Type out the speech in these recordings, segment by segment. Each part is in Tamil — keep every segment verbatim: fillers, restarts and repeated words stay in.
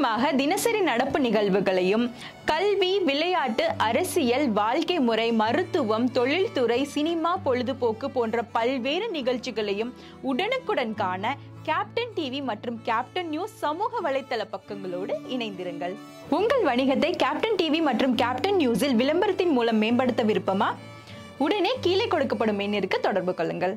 துல்லியமாக தினசரி நடப்பு நிகழ்வுகளையும் கல்வி, விளையாட்டு, அரசியல், வாழ்க்கை முறை, மருத்துவம், தொழில்துறை, சினிமா, பொழுதுபோக்கு போன்ற பல்வேறு நிகழ்ச்சிகளையும் உடனுக்குடன் காண கேப்டன் டிவி மற்றும் கேப்டன் நியூஸ் சமூக வலைத்தள பக்கங்களோடு இணைந்திருங்கள். உங்கள் வணிகத்தை கேப்டன் டிவி மற்றும் கேப்டன் நியூஸில் விளம்பரத்தின் மூலம் மேம்படுத்த விருப்பமா? உடனே கீழே கொடுக்கப்படும் எண்ணிற்கு தொடர்பு கொள்ளுங்கள்.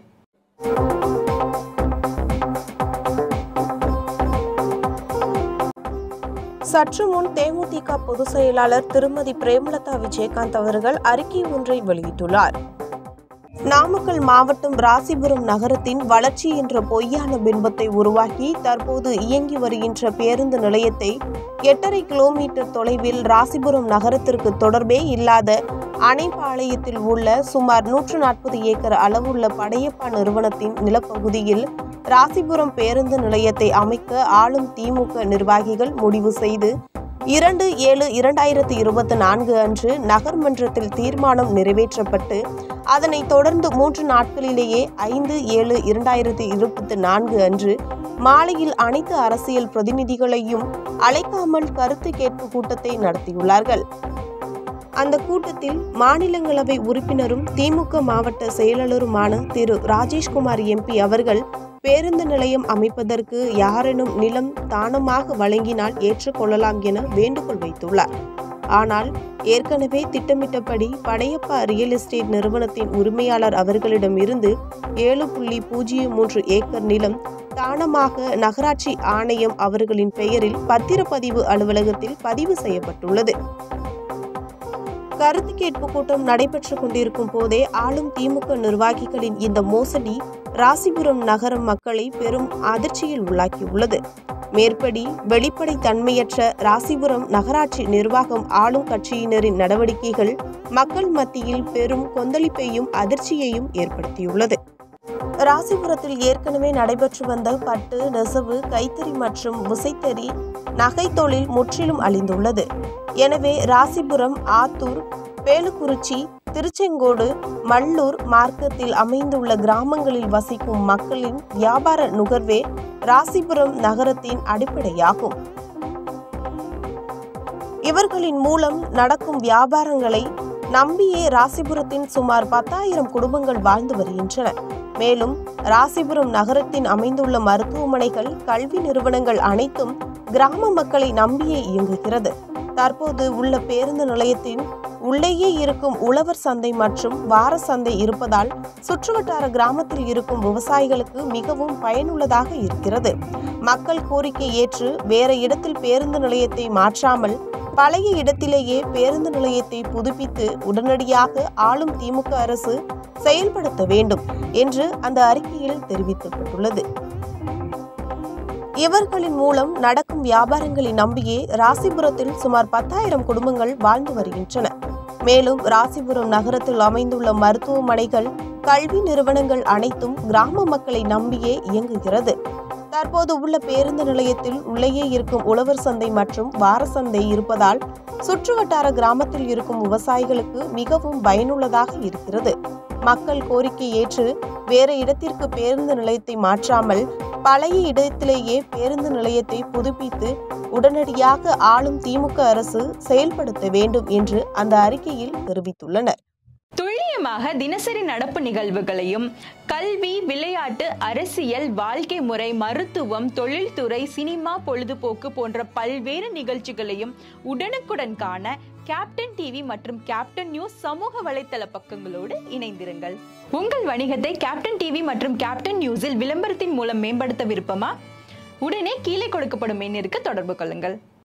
சற்று முன் தேமுதிக பொதுச் செயலாளர் திருமதி பிரேமலதா விஜயகாந்த் அவர்கள் அறிக்கை ஒன்றை வெளியிட்டுள்ளார். நாமக்கல் மாவட்டம் ராசிபுரம் நகரத்தின் வளர்ச்சி என்ற பொய்யான பிம்பத்தை உருவாக்கி தற்போது இயங்கி வருகின்ற பேருந்து நிலையத்தை எட்டரை கிலோமீட்டர் தொலைவில் ராசிபுரம் நகரத்திற்கு தொடர்பே இல்லாத அணைப்பாளையத்தில் உள்ள சுமார் நூற்று நாற்பது ஏக்கர் அளவுள்ள படையப்பா நிறுவனத்தின் நிலப்பகுதியில் ராசிபுரம் பேருந்து நிலையத்தை அமைக்க ஆளும் திமுக நிர்வாகிகள் முடிவு செய்து இரண்டு ஏழு இரண்டாயிரத்தி இருபத்தி நான்கு அன்று நகர்மன்றத்தில் தீர்மானம் நிறைவேற்றப்பட்டு அதனைத் தொடர்ந்து மூன்று நாட்களிலேயே ஐந்து ஏழு இரண்டாயிரத்தி இருபத்தி நான்கு அன்று மாலையில் அனைத்து அரசியல் பிரதிநிதிகளையும் அழைக்காமல் கருத்து கேட்பு கூட்டத்தை நடத்தியுள்ளார்கள். அந்த கூட்டத்தில் மாநிலங்களவை உறுப்பினரும் திமுக மாவட்ட செயலாளருமான திரு ராஜேஷ்குமார் எம்பி அவர்கள் பேருந்து நிலையம் அமைப்பதற்கு யாரேனும் நிலம் தானமாக வழங்கினால் ஏற்றுக்கொள்ளலாம் என வேண்டுகோள் வைத்துள்ளார். ஆனால் ஏற்கனவே திட்டமிட்டபடி படையப்பா ரியல் எஸ்டேட் நிறுவனத்தின் உரிமையாளர் அவர்களிடம் இருந்து ஏழு புள்ளி பூஜ்ஜியம் மூன்று ஏக்கர் நிலம் தானமாக நகராட்சி ஆணையம் அவர்களின் பெயரில் பத்திரப்பதிவு அலுவலகத்தில் பதிவு செய்யப்பட்டுள்ளது. கருத்து கேட்பு கூட்டம் நடைபெற்றுக் கொண்டிருக்கும் போதே ஆளும் திமுக நிர்வாகிகளின் இந்த மோசடி ராசிபுரம் நகர மக்களை பெரும் அதிர்ச்சியில் உள்ளாக்கியுள்ளது. மேற்படி வெளிப்படை தன்மையற்ற ராசிபுரம் நகராட்சி நிர்வாகம் ஆளும் கட்சியினரின் நடவடிக்கைகள் மக்கள் மத்தியில் பெரும் கொந்தளிப்பையும் அதிர்ச்சியையும் ஏற்படுத்தியுள்ளது. ராசிபுரத்தில் ஏற்கனவே நடைபெற்று வந்த பட்டு, நெசவு, கைத்தறி மற்றும் விசைத்தறி நகை தொழில் முற்றிலும் அழிந்துள்ளது. எனவே ராசிபுரம், ஆத்தூர், பேலுக்குறிச்சி, திருச்செங்கோடு, மல்லூர் மார்க்கத்தில் அமைந்துள்ள கிராமங்களில் வசிக்கும் மக்களின் வியாபார நுகர்வே ராசிபுரம் நகரத்தின் அடிப்படையாகும். இவர்களின் மூலம் நடக்கும் வியாபாரங்களை நம்பியே ராசிபுரத்தின் சுமார் பத்தாயிரம் குடும்பங்கள் வாழ்ந்து வருகின்றன. மேலும் ராசிபுரம் நகரத்தின் அமைந்துள்ள மருத்துவமனைகள், கல்வி நிறுவனங்கள் அனைத்தும் கிராம மக்களை நம்பியே இயங்குகிறது. தற்போது உள்ள பேருந்து நிலையத்தின் உள்ளேயே இருக்கும் உழவர் சந்தை மற்றும் வார சந்தை இருப்பதால் சுற்றுவட்டார கிராமத்தில் இருக்கும் விவசாயிகளுக்கு மிகவும் பயனுள்ளதாக இருக்கிறது. மக்கள் கோரிக்கை ஏற்று வேற இடத்தில் பேருந்து நிலையத்தை மாற்றாமல் பழைய இடத்திலேயே பேருந்து நிலையத்தை புதுப்பித்து உடனடியாக ஆளும் திமுக அரசு செயல்படுத்த வேண்டும் என்று அந்த அறிக்கையில் தெரிவிக்கப்பட்டுள்ளது. இவர்களின் மூலம் நடக்கும் வியாபாரங்களை நம்பியே ராசிபுரத்தில் சுமார் பத்தாயிரம் குடும்பங்கள் வாழ்ந்து வருகின்றன. மேலும் ராசிபுரம் நகரத்தில் அமைந்துள்ள மருத்துவமனைகள், கல்வி நிறுவனங்கள் அனைத்தும் கிராம மக்களை நம்பியே இயங்குகிறது. தற்போது உள்ள பேருந்து நிலையத்தில் உள்ளேயே இருக்கும் உழவர் சந்தை மற்றும் வார சந்தை இருப்பதால் சுற்றுவட்டார கிராமத்தில் இருக்கும் விவசாயிகளுக்கு மிகவும் பயனுள்ளதாக இருக்கிறது. மக்கள் கோரிக்கை ஏற்று வேற இடத்திற்கு பேருந்து நிலையத்தை மாற்றாமல் பழைய இடத்திலேயே பேருந்து நிலையத்தை புதுப்பித்து உடனடியாக ஆளும் திமுக அரசு செயல்படுத்த வேண்டும் என்று அந்த அறிக்கையில் தெரிவித்துள்ளனர். துல்லியமாக தினசரி நடப்பு நிகழ்வுகளையும் கல்வி, விளையாட்டு, அரசியல், வாழ்க்கை முறை, மருத்துவம், தொழில்துறை, சினிமா, பொழுதுபோக்கு போன்ற பல்வேறு நிகழ்ச்சிகளையும் உடனுக்குடன் காண கேப்டன் டிவி மற்றும் கேப்டன் நியூஸ் சமூக வலைத்தள பக்கங்களோடு இணைந்திருங்கள். உங்கள் வணிகத்தை கேப்டன் டிவி மற்றும் கேப்டன் நியூஸில் விளம்பரத்தின் மூலம் மேம்படுத்த விருப்பமா? உடனே கீழே கொடுக்கப்படும் எண்ணிற்கு தொடர்பு கொள்ளுங்கள்.